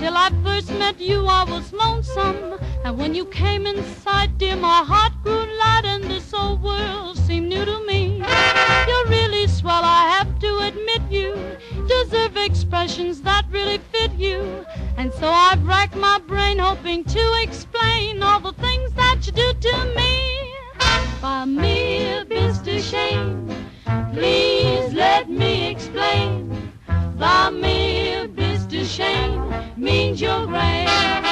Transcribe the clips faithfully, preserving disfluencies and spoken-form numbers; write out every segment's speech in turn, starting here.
Till I first met you I was lonesome, and when you came in sight, dear, my heart grew light and this whole world seemed new to me. You're really swell, I have to admit you deserve expressions that really fit you. And so I've racked my brain hoping to explain all the things that you do to me. By mere Mister Shane, please let me explain. By mere Mister Shane means you're grand.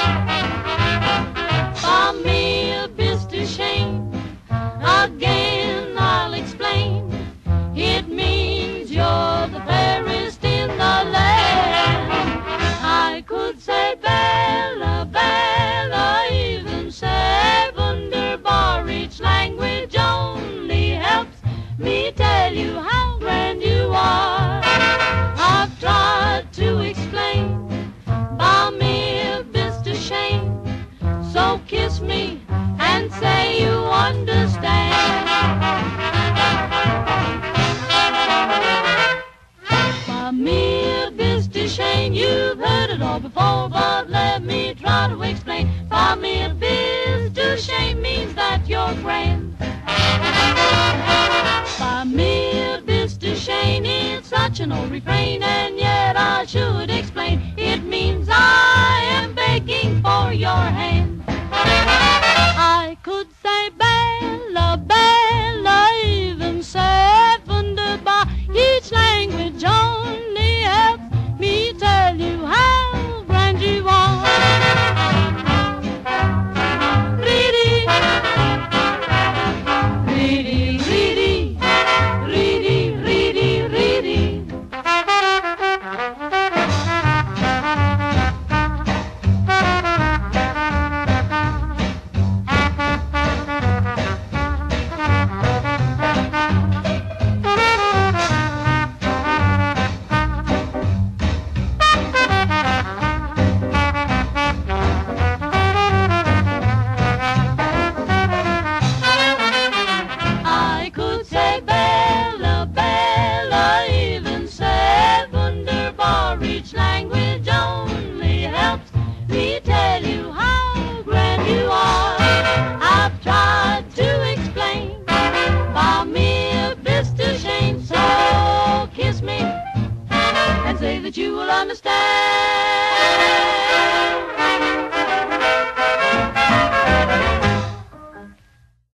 By mere Mister Shane, again I'll explain. It means you're the fairest in the land. I could say Bella, Bella, even say wunderbar. Each language only helps me tell you how grand you are. I've tried to explain by mere Mister Shane, so kiss me and say you understand. By mere Mister Shane, you've heard it all before, but let me try to explain. By mere Mister Shane means that you're grand. By mere Mister Shane, it's such an old refrain, and yet I should